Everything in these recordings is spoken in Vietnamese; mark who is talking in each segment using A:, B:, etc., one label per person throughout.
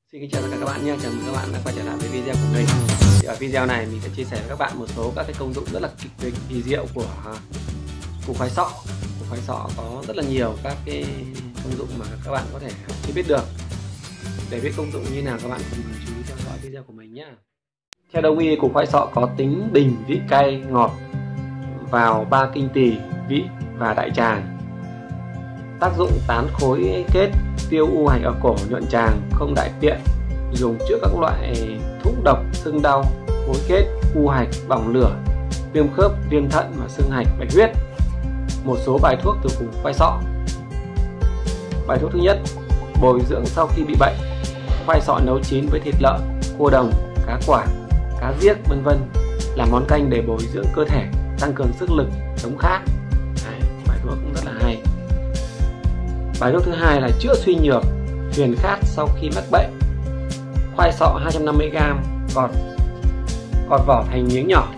A: Xin kính chào tất cả các bạn nhé, chào mừng các bạn đã quay trở lại với video của mình. Thì ở video này mình sẽ chia sẻ với các bạn một số các cái công dụng rất là kỳ diệu của củ khoai sọ. Củ khoai sọ có rất là nhiều các cái công dụng mà các bạn có thể chưa biết được. Để biết công dụng như nào các bạn cùng chú ý theo dõi video của mình nhé. Theo Đông y, củ khoai sọ có tính bình, vị cay, ngọt, vào ba kinh tỳ, vị và đại tràng. Tác dụng tán khối kết, tiêu u hạch ở cổ, nhuận tràng, không đại tiện, dùng chữa các loại thủng độc, sưng đau, khối kết, u hạch, bỏng lửa, viêm khớp, viêm thận và xương hạch, bạch huyết. Một số bài thuốc từ củ khoai sọ. Bài thuốc thứ nhất, bồi dưỡng sau khi bị bệnh. Khoai sọ nấu chín với thịt lợn, cua đồng, cá quả, cá giếc v.v. làm món canh để bồi dưỡng cơ thể, tăng cường sức lực, chống khát. Bài thuốc cũng rất là hay. Bài thuốc thứ hai là chữa suy nhược, phiền khát sau khi mắc bệnh. Khoai sọ 250g, gọt vỏ thành miếng nhỏ.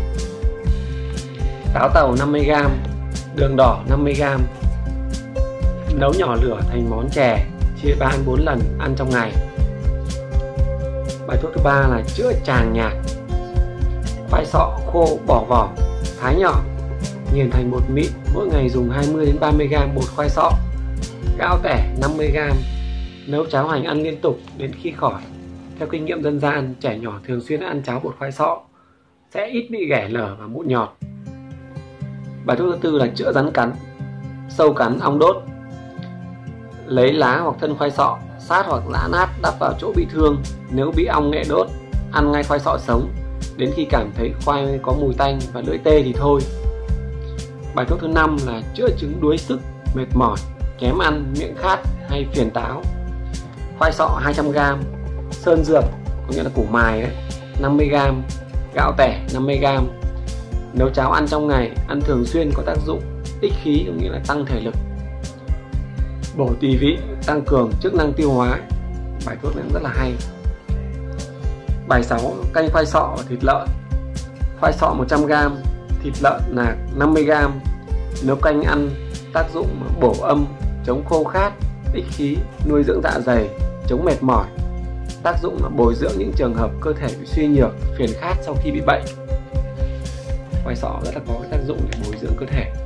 A: Táo tàu 50g, đường đỏ 50g. Nấu nhỏ lửa thành món chè, chia 3-4 lần, ăn trong ngày. Bài thuốc thứ ba là chữa tràng nhạt. Khoai sọ khô bỏ vỏ, thái nhỏ, nghiền thành bột mịn, mỗi ngày dùng 20-30g bột khoai sọ. Gạo tẻ 50g, nấu cháo hành ăn liên tục đến khi khỏi. Theo kinh nghiệm dân gian, trẻ nhỏ thường xuyên ăn cháo bột khoai sọ sẽ ít bị ghẻ lở và mụn nhọt. Bài thuốc thứ tư là chữa rắn cắn, sâu cắn, ong đốt. Lấy lá hoặc thân khoai sọ, sát hoặc giã nát đắp vào chỗ bị thương. Nếu bị ong nghệ đốt, ăn ngay khoai sọ sống, đến khi cảm thấy khoai có mùi tanh và lưỡi tê thì thôi. Bài thuốc thứ năm là chữa chứng đuối sức, mệt mỏi, kém ăn, miệng khát hay phiền táo. Khoai sọ 200g, sơn dược có nghĩa là củ mài đấy, 50g, gạo tẻ 50g. Nấu cháo ăn trong ngày, ăn thường xuyên có tác dụng ích khí, có nghĩa là tăng thể lực, bổ tỳ vị, tăng cường chức năng tiêu hóa. Bài thuốc này rất là hay. Bài 6, canh khoai sọ và thịt lợn. Khoai sọ 100g, thịt lợn nạc 50g. Nấu canh ăn, tác dụng bổ âm, chống khô khát, ích khí, nuôi dưỡng dạ dày, chống mệt mỏi. Tác dụng là bồi dưỡng những trường hợp cơ thể bị suy nhược, phiền khát sau khi bị bệnh. Khoai sọ rất là có tác dụng để bồi dưỡng cơ thể.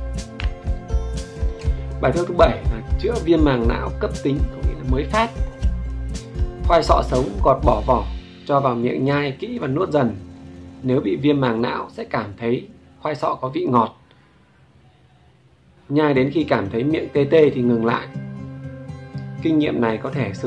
A: Bài thuốc thứ 7 là chữa viêm màng não cấp tính, có nghĩa là mới phát. Khoai sọ sống gọt bỏ vỏ, cho vào miệng nhai kỹ và nuốt dần. Nếu bị viêm màng não sẽ cảm thấy khoai sọ có vị ngọt. Nhai đến khi cảm thấy miệng tê tê thì ngừng lại. Kinh nghiệm này có thể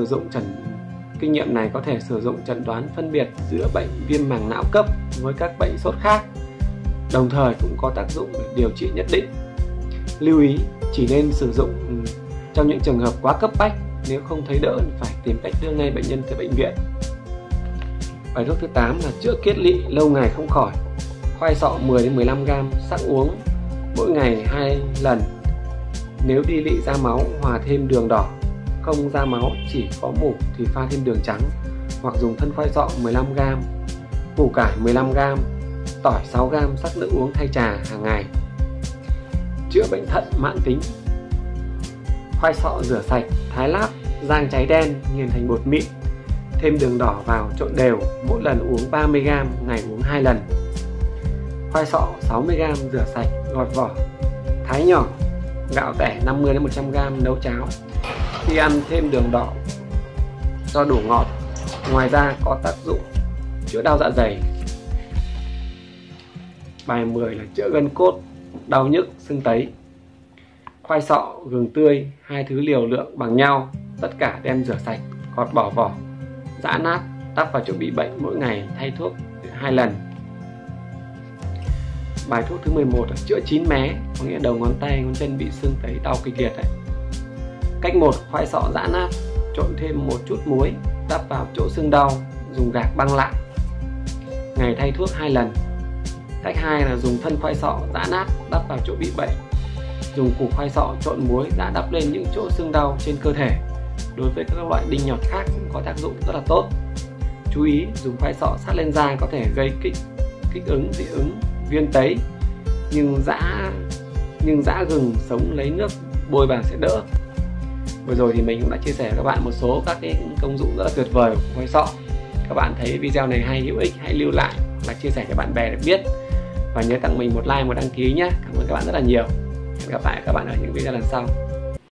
A: sử dụng chẩn đoán phân biệt giữa bệnh viêm màng não cấp với các bệnh sốt khác, đồng thời cũng có tác dụng để điều trị nhất định. Lưu ý, chỉ nên sử dụng trong những trường hợp quá cấp bách, nếu không thấy đỡ phải tìm cách đưa ngay bệnh nhân tới bệnh viện. Bài thuốc thứ 8 là chữa kiết lỵ lâu ngày không khỏi. Khoai sọ 10-15g, sắc uống mỗi ngày 2 lần. Nếu đi lỵ ra máu, hòa thêm đường đỏ. Không ra máu, chỉ có mủ thì pha thêm đường trắng, hoặc dùng thân khoai sọ 15g, củ cải 15g, tỏi 6g, sắc nước uống thay trà hàng ngày. Chữa bệnh thận mãn tính. Khoai sọ rửa sạch, thái lát, rang cháy đen, nghiền thành bột mịn, thêm đường đỏ vào trộn đều, mỗi lần uống 30g, ngày uống 2 lần. Khoai sọ 60g, rửa sạch, gọt vỏ, thái nhỏ. Gạo tẻ 50-100g, nấu cháo. Khi ăn thêm đường đỏ cho đủ ngọt. Ngoài ra có tác dụng chữa đau dạ dày. Bài 10 là chữa gân cốt, đau nhức, sưng tấy. Khoai sọ, gừng tươi, hai thứ liều lượng bằng nhau, tất cả đem rửa sạch, gọt bỏ vỏ, giã nát, đắp vào chỗ bị bệnh, mỗi ngày thay thuốc 2 lần. Bài thuốc thứ 11 là chữa chín mé, có nghĩa đầu ngón tay, ngón chân bị sưng tấy, đau kịch liệt đấy. Cách 1, khoai sọ giã nát, trộn thêm một chút muối, đắp vào chỗ sưng đau, dùng gạc băng lại. Ngày thay thuốc 2 lần. Cách 2 là dùng thân khoai sọ giã nát, đắp vào chỗ bị bệnh. Dùng củ khoai sọ trộn muối đã đắp lên những chỗ sưng đau trên cơ thể. Đối với các loại đinh nhọt khác cũng có tác dụng rất là tốt. Chú ý, dùng khoai sọ sát lên da có thể gây kích ứng, dị ứng, viêm tấy, nhưng giã gừng sống lấy nước bôi vào sẽ đỡ. Vừa rồi thì mình cũng đã chia sẻ với các bạn một số các cái công dụng rất là tuyệt vời của khoai sọ. Các bạn thấy video này hay, hữu ích, hãy lưu lại và chia sẻ cho bạn bè để biết. Và nhớ tặng mình một like, một đăng ký nhé. Cảm ơn các bạn rất là nhiều. Hẹn gặp lại các bạn ở những video lần sau.